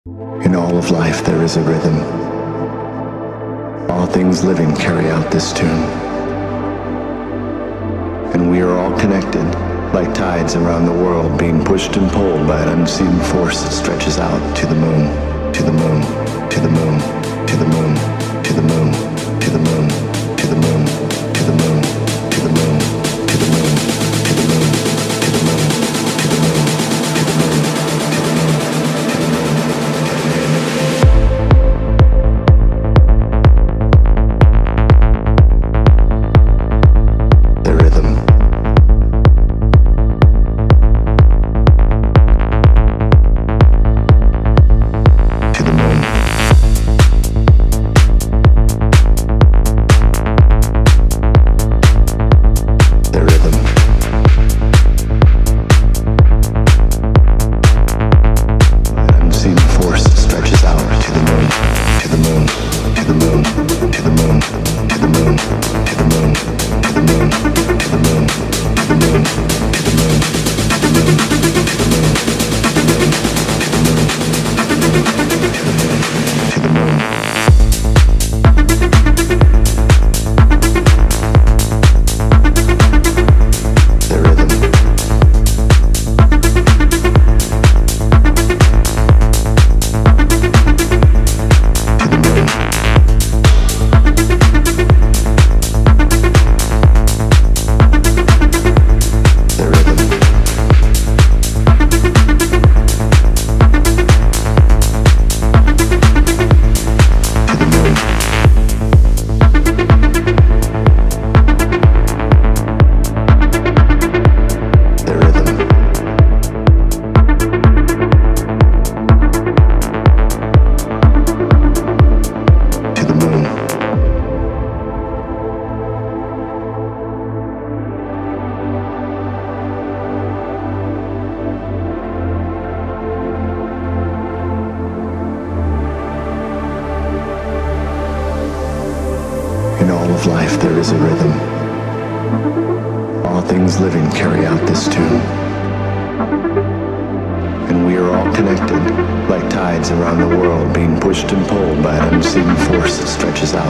In all of life there is a rhythm. All things living carry out this tune. And we are all connected, like tides around the world being pushed and pulled by an unseen force that stretches out to the moon, to the moon, to the moon, to the moon, to the moon, to the moon, to the moon, to the moon, to the moon, to the moon, to the moon, to the moon, to the moon, to the moon, to the moon.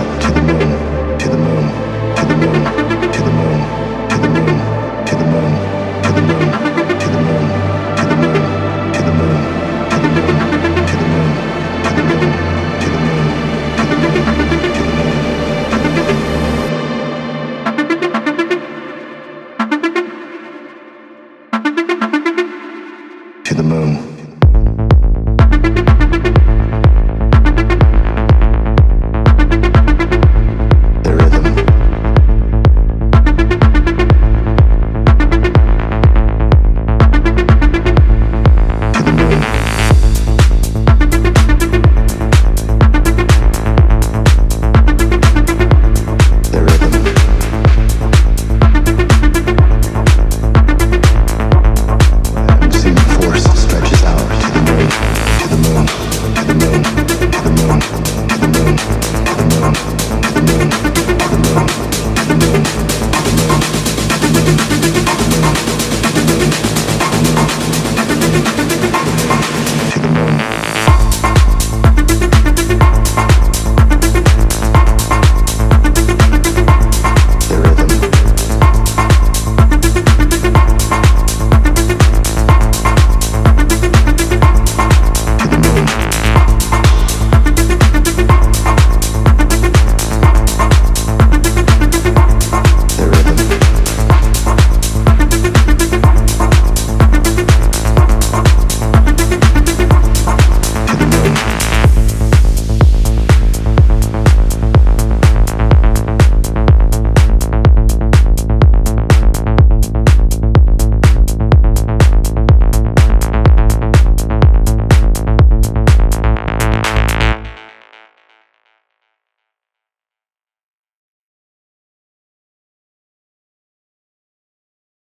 To the moon, to the moon, to the moon, to the moon.